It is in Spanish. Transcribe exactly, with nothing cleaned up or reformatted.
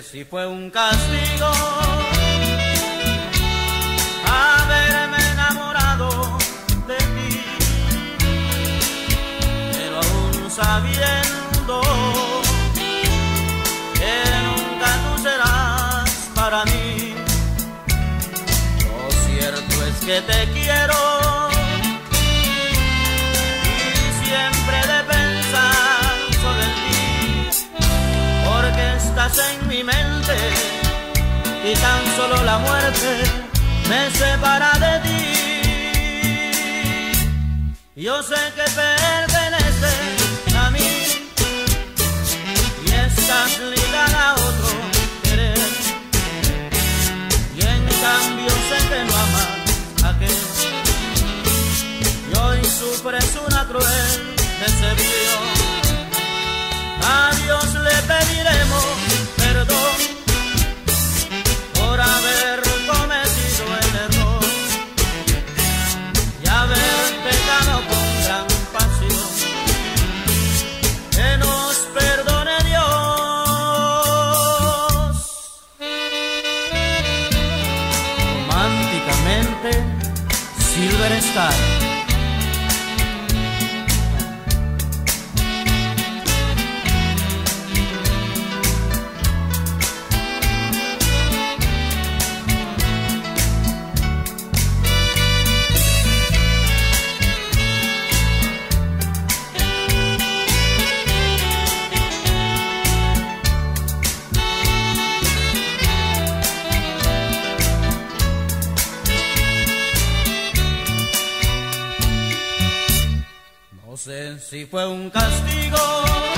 si fue un castigo haberme enamorado de ti, pero aún sabiendo que nunca tú serás para mí, lo cierto es que te quiero y siempre de pensar solo en ti, porque estás en mi mente y tan solo la muerte me separa de ti. Yo sé que perteneces a mí y estás ligada a otro querer, y en cambio sé que no amas a aquel, y hoy sufres una cruel decepción. A Dios le pediremos perdón por haber cometido el error y haber pecado con gran pasión. Que nos perdone Dios. Románticamente, Silver Star. No sé si fue un castigo